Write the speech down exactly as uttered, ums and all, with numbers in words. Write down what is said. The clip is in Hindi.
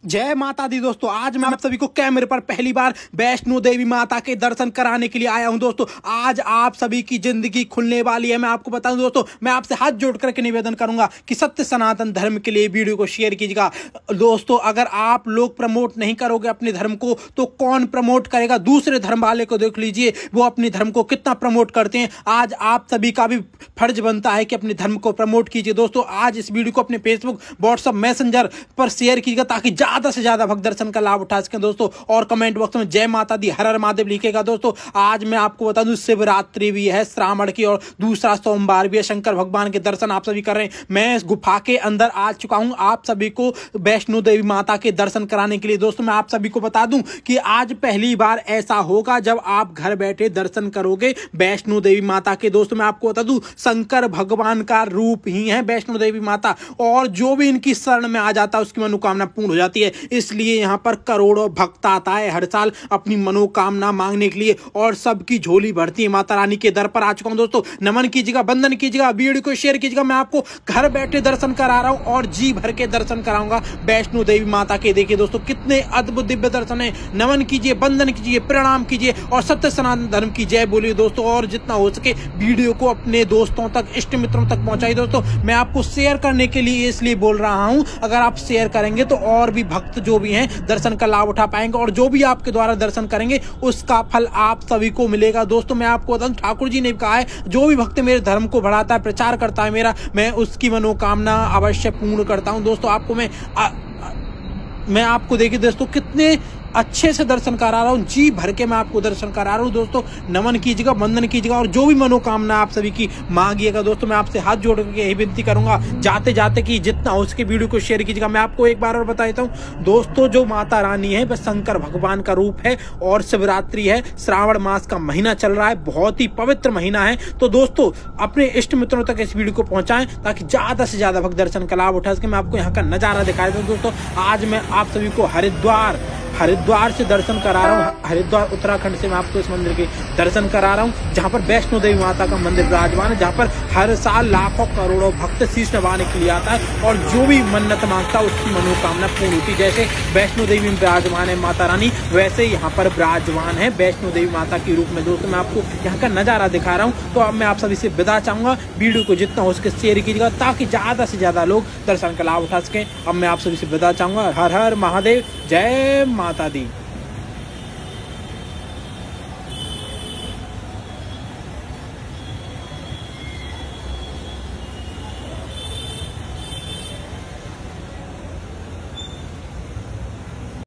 जय माता दी दोस्तों। आज मैं आप सभी को कैमरे पर पहली बार वैष्णो देवी माता के दर्शन कराने के लिए आया हूं दोस्तों। आज आप सभी की जिंदगी खुलने वाली है। मैं आपको बताऊं दोस्तों, मैं आपसे हाथ जोड़ करके निवेदन करूंगा कि सत्य सनातन धर्म के लिए वीडियो को शेयर कीजिएगा दोस्तों। अगर आप लोग प्रमोट नहीं करोगे अपने धर्म को तो कौन प्रमोट करेगा? दूसरे धर्म वाले को देख लीजिए, वो अपने धर्म को कितना प्रमोट करते हैं। आज आप सभी का भी फर्ज बनता है कि अपने धर्म को प्रमोट कीजिए दोस्तों। आज इस वीडियो को अपने फेसबुक, व्हाट्सएप, मैसेंजर पर शेयर कीजिएगा ताकि ज्यादा से ज्यादा भक्त दर्शन का लाभ उठा सकें दोस्तों। और कमेंट बॉक्स में जय माता दी, हर हर महादेव लिखेगा दोस्तों। आज मैं आपको बता दूं, शिवरात्रि भी है श्रावण की और दूसरा सोमवार भी है। शंकर भगवान के दर्शन आप सभी कर रहे हैं। मैं इस गुफा के अंदर आ चुका हूं आप सभी को वैष्णो देवी माता के दर्शन कराने के लिए दोस्तों। मैं आप सभी को बता दूं कि आज पहली बार ऐसा होगा जब आप घर बैठे दर्शन करोगे वैष्णो देवी माता के दोस्तों। मैं आपको बता दूं, शंकर भगवान का रूप ही है वैष्णो देवी माता, और जो भी इनकी शरण में आ जाता है उसकी मनोकामना पूर्ण हो जाती है। इसलिए यहाँ पर करोड़ों भक्त आता है हर साल अपनी मनोकामना मांगने के लिए, और सबकी झोली भरती है। माता रानी के दर पर आ चुका हूं दोस्तों। नमन कीजिएगा, वंदन कीजिएगा, वीडियो को शेयर कीजिएगा। मैं आपको घर बैठे दर्शन करा रहा हूं और जी भर के दर्शन कराऊंगा वैष्णो देवी माता के। देखिए दोस्तों, कितने अद्भुत दिव्य दर्शन है। नमन कीजिए, वंदन कीजिए, प्रणाम कीजिए और सत्य सनातन धर्म की जय बोलिए दोस्तों। और जितना हो सके वीडियो को अपने दोस्तों तक, इष्ट मित्रों तक पहुंचाइए दोस्तों। मैं आपको शेयर करने के लिए इसलिए बोल रहा हूं, अगर आप शेयर करेंगे तो और भी भक्त जो भी हैं दर्शन का लाभ उठा पाएंगे, और जो भी आपके द्वारा दर्शन करेंगे उसका फल आप सभी को मिलेगा दोस्तों। मैं आपको बताऊं, ठाकुर जी ने कहा है, जो भी भक्त मेरे धर्म को बढ़ाता है, प्रचार करता है मेरा, मैं उसकी मनोकामना अवश्य पूर्ण करता हूं दोस्तों। आपको मैं आ, आ, मैं आपको देखिए दोस्तों, कितने अच्छे से दर्शन करा रहा हूं, जी भर के मैं आपको दर्शन करा रहा हूं दोस्तों। नमन कीजिएगा, वंदन कीजिएगा और जो भी मनोकामना आप सभी की मांगिएगा दोस्तों। मैं आपसे हाथ जोड़ करके यही विनती करूंगा जाते जाते कि जितना हो सके वीडियो को शेयर कीजिएगा। मैं आपको एक बार और बता देता हूं दोस्तों, जो माता रानी है वह शंकर भगवान का रूप है, और शिवरात्रि है, श्रावण मास का महीना चल रहा है, बहुत ही पवित्र महीना है। तो दोस्तों, अपने इष्ट मित्रों तक इस वीडियो को पहुंचाएं ताकि ज्यादा से ज्यादा भक्त दर्शन का लाभ उठा सके। मैं आपको यहाँ का नजारा दिखा देता हूं दोस्तों। आज मैं आप सभी को हरिद्वार हरिद्वार से दर्शन करा रहा हूँ। हरिद्वार उत्तराखंड से मैं आपको इस मंदिर के दर्शन करा रहा हूँ, जहाँ पर वैष्णो देवी माता का मंदिर विराजमान है, जहाँ पर हर साल लाखों करोड़ों भक्त शीश नवाने के लिए आता है, और जो भी मन्नत मांगता है उसकी मनोकामना पूर्ण होती है। जैसे वैष्णो देवी में विराजमान है माता रानी, वैसे यहाँ पर विराजमान है वैष्णो देवी माता के रूप में दोस्तों। मैं आपको यहाँ का नजारा दिखा रहा हूँ। तो अब मैं आप सभी से विदा चाहूंगा, वीडियो को जितना हो सके शेयर कीजिएगा ताकि ज्यादा से ज्यादा लोग दर्शन का लाभ उठा सकें। अब मैं आप सभी से विदा चाहूंगा। हर हर महादेव, जय माता दी।